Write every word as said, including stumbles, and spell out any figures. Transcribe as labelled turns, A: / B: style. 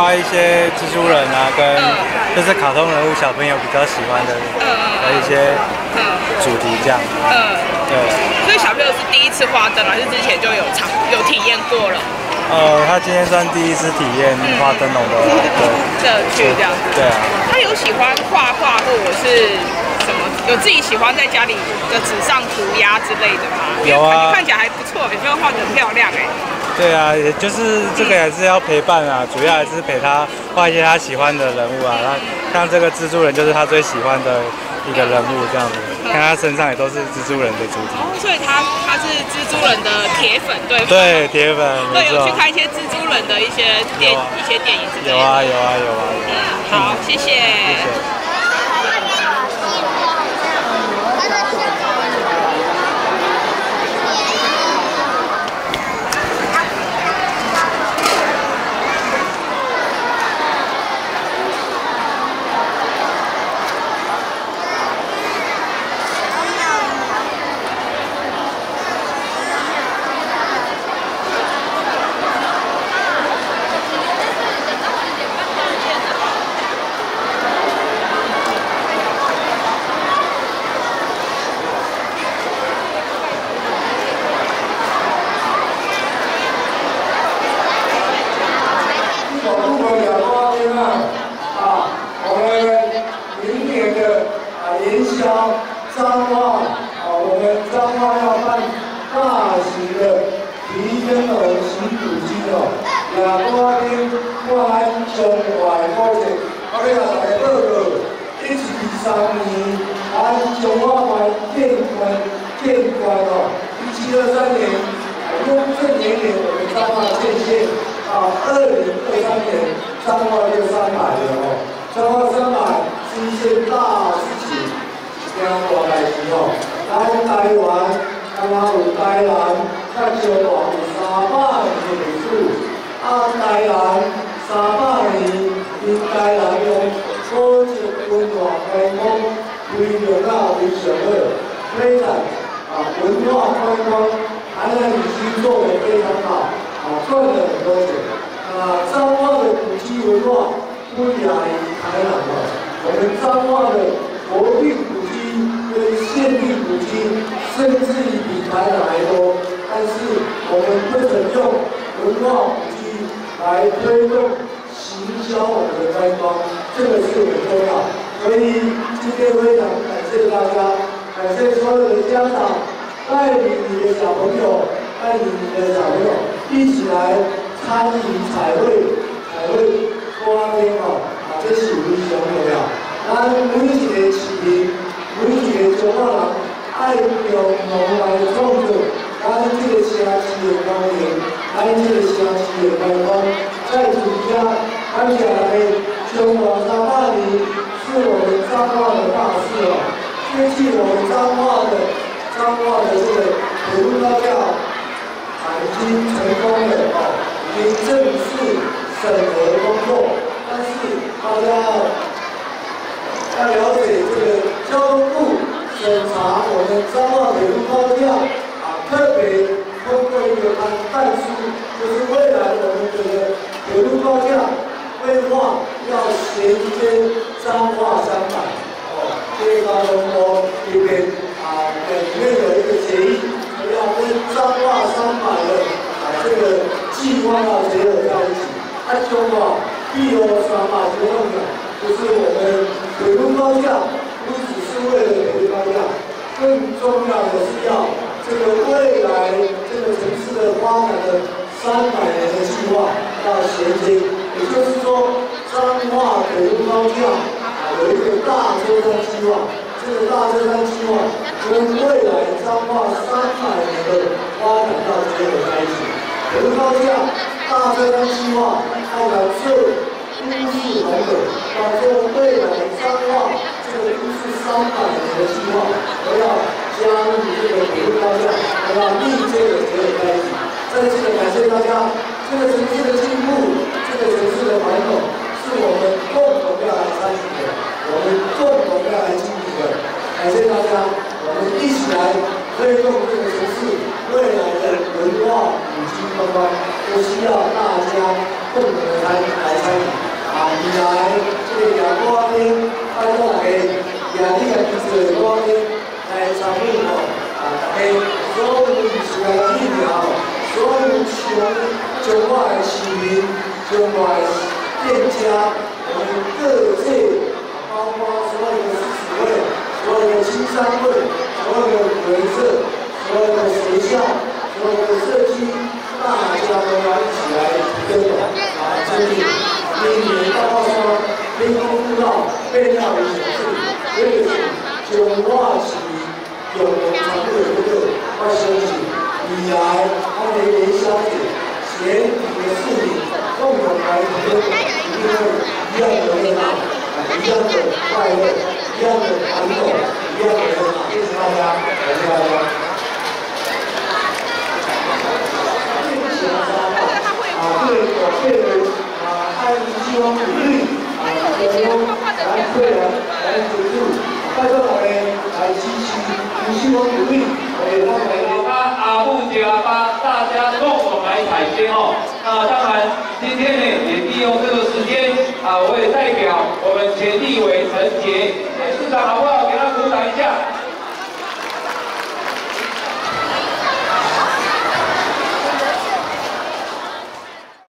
A: 画一些蜘蛛人啊，跟就是卡通人物小朋友比较喜欢的的一些主题这样。嗯，对。
B: 所以小朋友是第一次画灯，还是之前就有尝有体验过了？
A: 呃，他今天算第一次体验画灯笼的
B: 乐趣这样子。
A: 对啊。
B: 他有喜欢画画或者是什么？有自己喜欢在家里的纸上涂鸦之类的吗？
A: 有啊。
B: 看起来还不错，有没有画得很漂亮哎？
A: 对啊，也就是这个还是要陪伴啊，主要还是陪他画一些他喜欢的人物啊。他像这个蜘蛛人就是他最喜欢的一个人物这样子，看他身上也都是蜘蛛人的主题。
B: 哦，所以他他是蜘蛛人的铁粉，对吗？
A: 对，铁粉。
B: 对，有去看一些蜘蛛人的一些电一些电影之类的。
A: 有啊有啊有啊。
B: 嗯，好，谢谢。谢谢。
C: 彰化啊，我们彰化要办大型的提灯笼行古迹哦，两瓜丁我来中怀高铁，我给大家报告，一起三年，咱中华牌建关建关哦，一七二三年，雍正年年我们彰化建县啊，二零二三年彰化就三百了哦，彰化三百是一件大事情。惊大代志吼，咱台湾刚刚有台南，甲中国有三百年的历史，啊台南三百年，因台南用古迹文化开发规划啊非常好，非常啊文化观光，台南地区做得非常好，啊赚了很多钱，啊彰化的古迹文化不亚于台南哦，我们彰化的国定古迹。跟县立古迹，甚至于比台南还多，但是我们不曾用文化古迹来推动行销我们的观光，这个是很重要。所以今天非常感谢大家，感谢所有的家长带领你的小朋友，带领你的小朋友一起来参与彩绘，彩绘花灯哦，啊，这是非常重要。咱每一个市民。每一个中华人爱共同来创造咱这个城市的光源，咱这个城市的观光。在此家感谢来中华三百年是我们彰化的大事哦。最近我们彰化的彰化的这个铁路高架啊已经成功了哦，已经正式审核工作，但是大家要了解这个交通部审查我们彰化铁路高架啊，特别通过一个案但书，就是未来我们这个铁路高架规划要衔接彰化三百哦，这个高中坡这边啊，里面有一个协议，要跟彰化三百的啊这个计划要结合在一起，按中啊，必有三百结合的。就是我们铁路高架，不只是为了铁路高架，更重要的是要这个未来这个城市的发展的三百年的计划要衔接，也就是说，彰化铁路高架啊有一个大车站计划，这个大车站计划跟未来彰化三百年的发展要结合在一起。铁路高架大车站计划要来设。都市红本，要做未来彰化这个都市三百年的计划，都要加入这个铁路高架，都要密切的结合在一起。再次的感谢大家，这个城市的进步，这个城市的繁荣，是我们共同要来参与的，我们共同要来经营的。感谢大家，我们一起来推动这个城市未来的文化古迹观光，都需要大家共同来来参与。啊，未来这个亚光天，拜托大家亚历亚彼此的光天来参与哦。啊，大家所有需要的疫苗，所有需要中华的市民、中华的店家，我们各界，包括所有的四十位、所有的青商会、所有的文社、所有的学校、所有的社区，大家都要一起来推动啊！这里每年包括说天空步道、备料的城市，所以是中华市民有我们常会有这个要申请，未来他们联小姐前几个市民共同来推动，一定会一样的热闹，一样的快乐，一样的传统，一样的热闹。谢谢大家，感谢大家。啊，对我对啊，爱希望鼓励啊，提供来会员来协助，拜托大家来支持，希望鼓励我们他们
D: 啊阿布吉阿巴，大家共同来采鲜哦。那当然，今天呢也利用这个时间啊，我也代表我们前立委陈杰，市长好不好？给他鼓掌一下。